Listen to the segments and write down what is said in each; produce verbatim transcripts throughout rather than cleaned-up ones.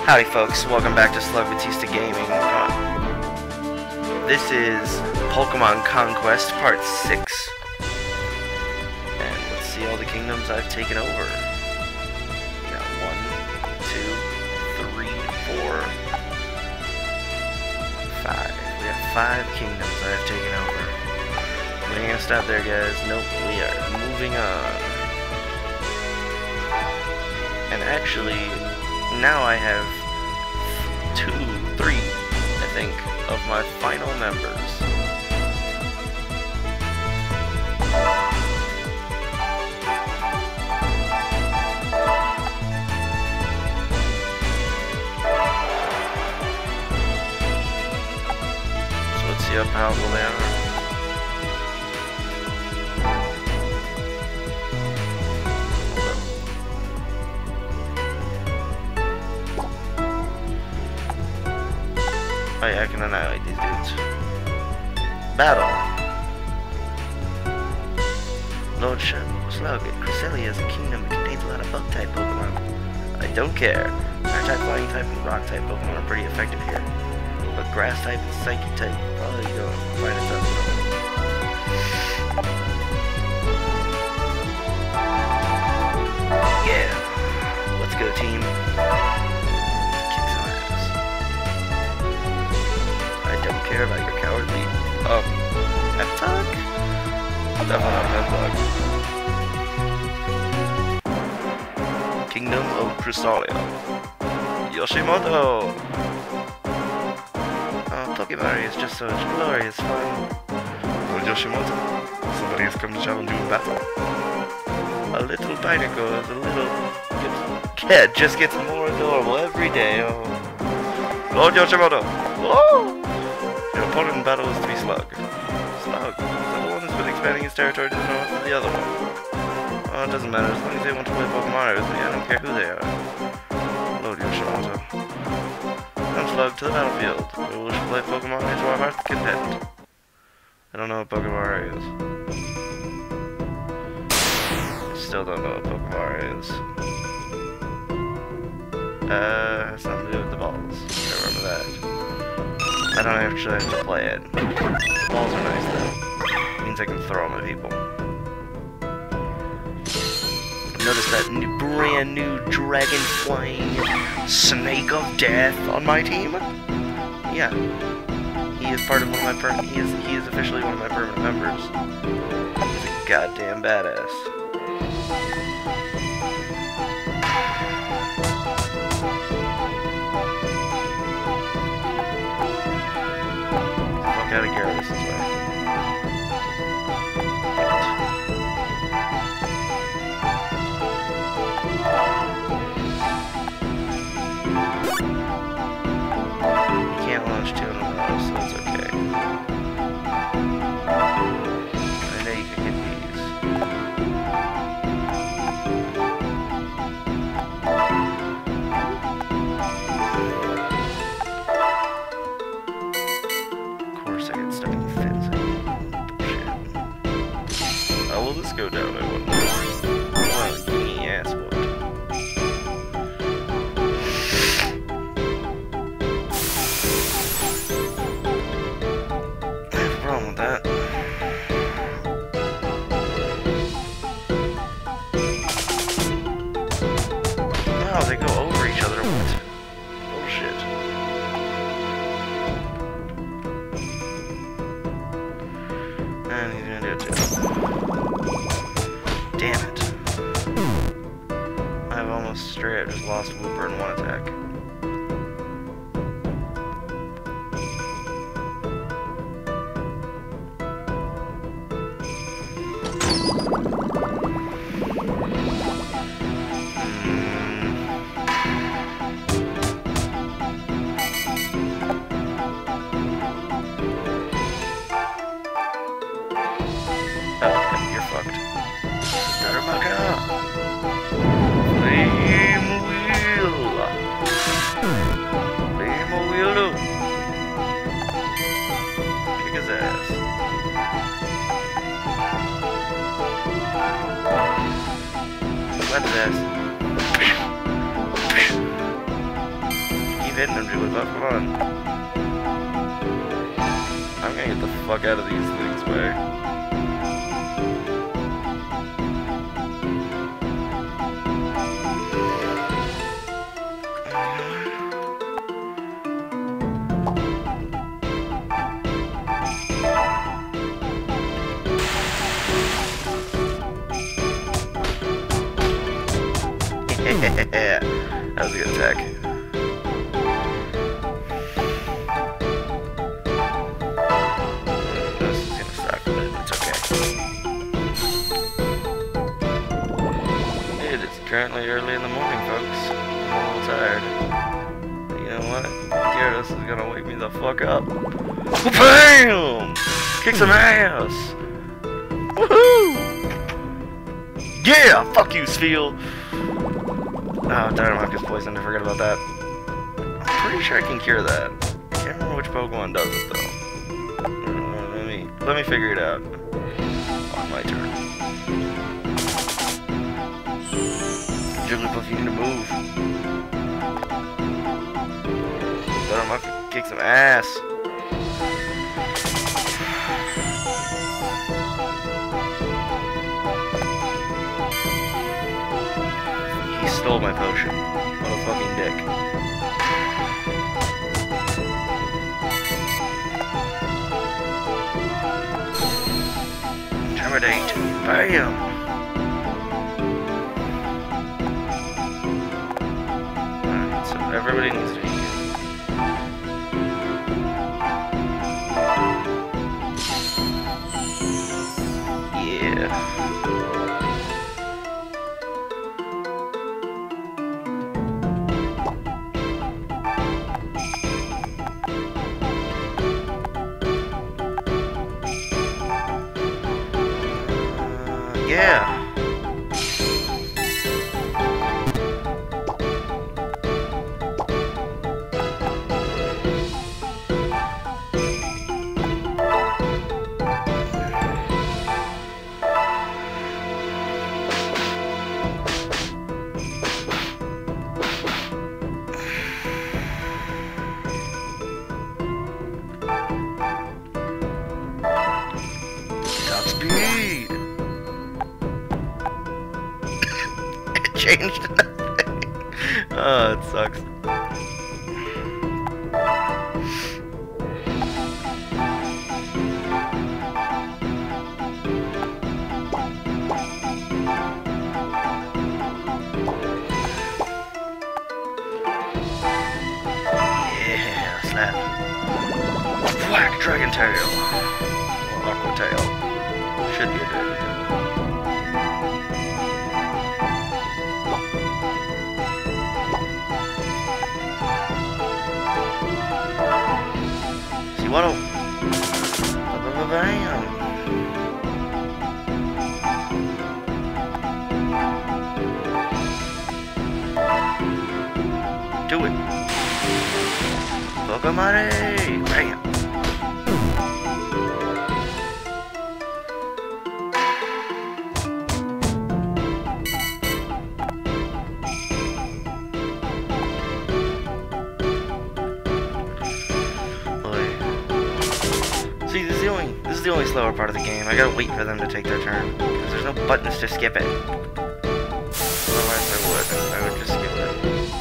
Howdy folks, welcome back to Slug Batista Gaming. Uh, this is Pokemon Conquest Part six. And let's see all the kingdoms I've taken over. We got one, two, three, four, five. We have five kingdoms I've taken over. We ain't gonna stop there, guys. Nope, we are moving on. And actually, now I have two, three, I think, of my final members. So let's see how powerful they are. Oh yeah, I can annihilate these dudes. Battle. Lord Slug, Cresselia is a kingdom that contains a lot of bug-type Pokemon. I don't care. Fire-type, Flying-type, and Rock-type Pokemon are pretty effective here. But Grass-type and Psychic-type probably don't find it tough. Yeah. Let's go, team. Care about your cowardly um attack? Definitely not. Kingdom of Cresselia. Yoshimoto! Oh, Pokemon is just so glorious fun. Lord Yoshimoto, somebody has come to challenge you in battle. A little Pineco is a little kid, just gets more adorable every day. Oh. Lord Yoshimoto! Oh! Your opponent in battle is to be Slug. Slug. Is the one that's been expanding his territory to the north of the other one? Oh, it doesn't matter. As long as they want to play Pokemon with me, I don't care who they are. Lord Yoshimoto. Come, Slug, to the battlefield. We will play Pokemon into our heart's content. I don't know what Pokemon is. I still don't know what Pokemon is. Uh, has something to do with the balls. I remember that. I don't actually have to play it. The balls are nice though. It means I can throw them at people. Notice that new, brand new dragon flying snake of death on my team? Yeah. He is part of one of my per he is he is officially one of my permanent members. He's a goddamn badass. Gotta get this way. You can't launch two in a row, so it's okay. I know you can get these. Go down, I wonder. Oh, give me ass whooped. I have a problem with that. Wow, they go over each other. What? Bullshit. And he's gonna do it too. Damn it. I've almost straight up just lost Wooper in one attack. What's this? keep hitting him, Jigglypuff. Come on. I'm gonna get the fuck out of these things, way. Yeah, that was a good attack. This is gonna suck, but it's okay. It is currently early in the morning, folks. I'm a little tired. But you know what? Gyarados is gonna wake me the fuck up. BAM! Kick some ass! Woohoo! Yeah! Fuck you, Spheal! Oh, Dynamite is poisoned. I forgot about that. I'm pretty sure I can cure that. I can't remember which Pokemon does it though. Uh, let me let me figure it out. On my turn. Jigglypuff, you need to move. Dynamite kick some ass. Stole my potion. What a fucking dick. Intimidate. Bam! Alright, so everybody needs to be here. Yeah. Yeah. Top speed. Changed nothing. Oh, it sucks. Yeah, snap. Whack, Dragon Tail. Or Aqua Tail. Should be a Dragon Tail. Waddle. Bam. Do it. Pokemon. Bam. See, this is the only this is the only slower part of the game. I gotta wait for them to take their turn because there's no buttons to skip it. Otherwise, I would. I would just skip it.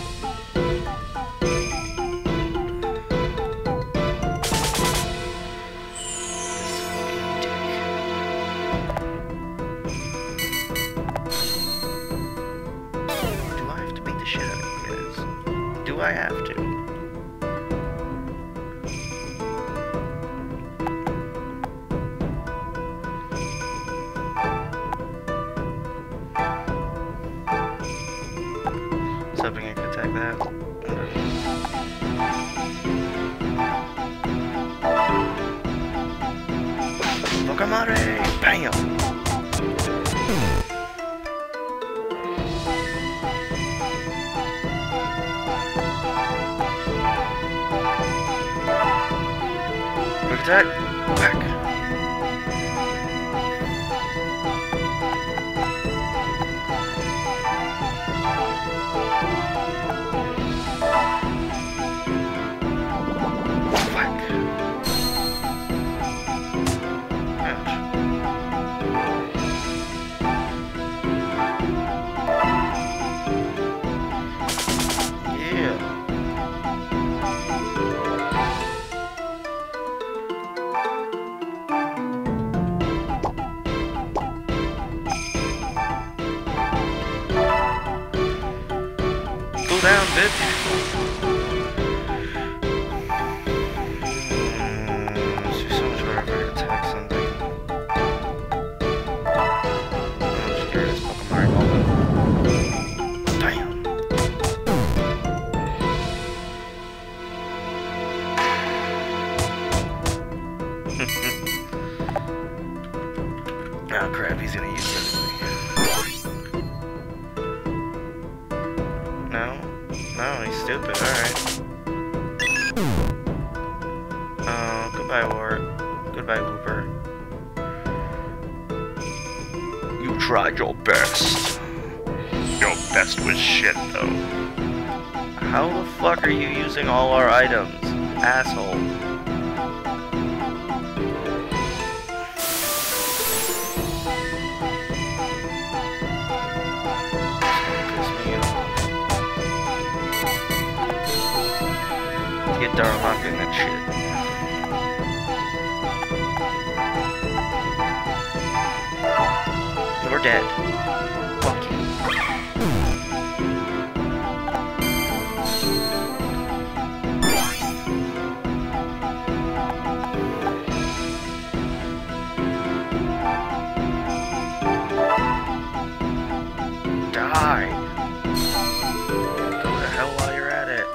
Do I have to beat the shit out of you guys? Do I have to? Hoping I can attack that. Pokemon! Bam! Quick attack! Whack! down, bitch. Mm, this would be so much better if I could attack something. I'm just curious, Pokemon Evolving. Damn. Oh crap, he's gonna use this. No? No, he's stupid, alright. Oh, goodbye, Wart. Goodbye, Wooper. You tried your best. Your best was shit, though. How the fuck are you using all our items, asshole? Get Darmok in that shit. You're dead. Fuck you. Die. Go to hell while you're at it.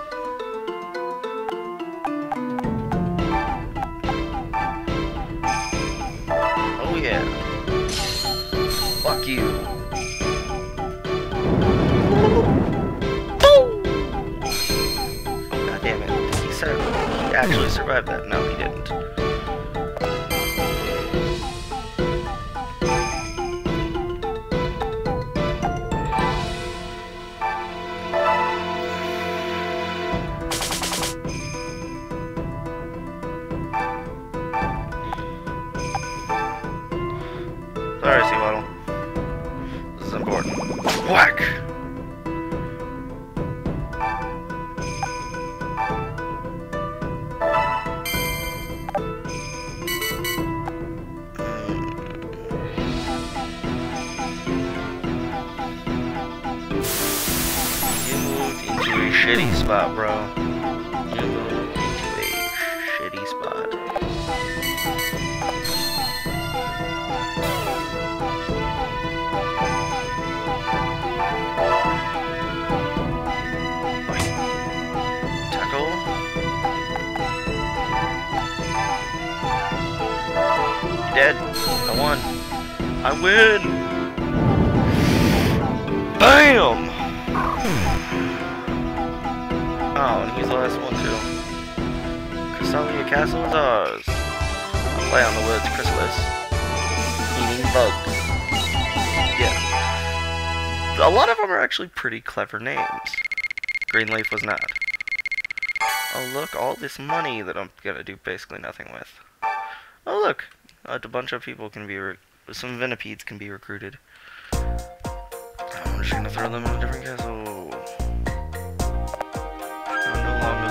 Yeah. Fuck you. Oh god damn it. He said he actually survived that. No, he didn't. Sorry, Seawaddle. This is important. Whack! You moved into a shitty spot, bro. You moved into a shitty spot. Dead. I won. I win! BAM! Oh, and he's the last one too. Cresselia Castle is ours. I'll play on the woods, Chrysalis. Eating bugs. Yeah. A lot of them are actually pretty clever names. Greenleaf was not. Oh look, all this money that I'm gonna do basically nothing with. Oh look! Uh, a bunch of people can be, re some Venipedes can be recruited. I'm just gonna throw them in a different castle. I'm no longer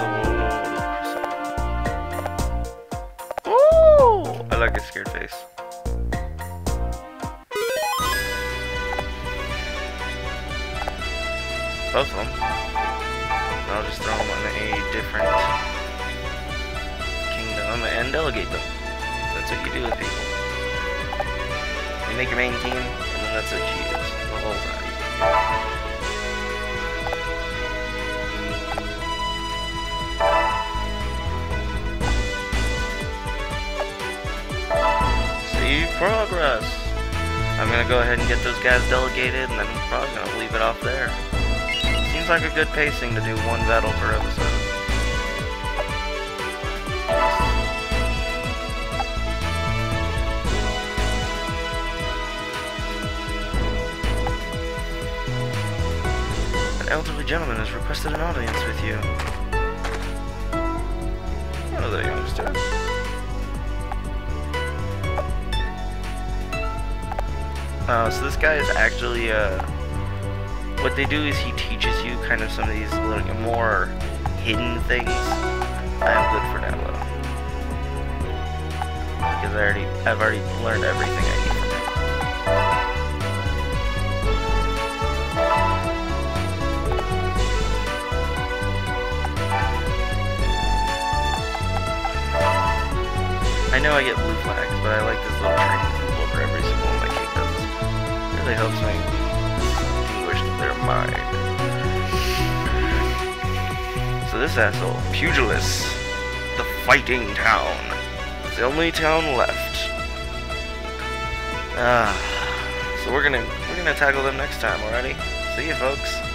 the world. Ooh! I like a scared face. Both of them. I'll just throw them in a different kingdom and delegate them. That's what you do with people. You make your main team, and then that's what you use the whole time. See progress. I'm gonna go ahead and get those guys delegated, and then I'm probably gonna leave it off there. Seems like a good pacing to do one battle per episode. An elderly gentleman has requested an audience with you. One of the youngsters. Uh, so this guy is actually, uh, what they do is he teaches you kind of some of these little more hidden things. I am good for now, though. Because I already, I've already learned everything I need from him. know I get blue flags, but I like this little trinket over every single one of my kingdoms. It really helps me distinguish their mind. So this asshole, Pugilis, the fighting town. It's the only town left. Ah, so we're gonna we're gonna tackle them next time, alrighty? See you, folks.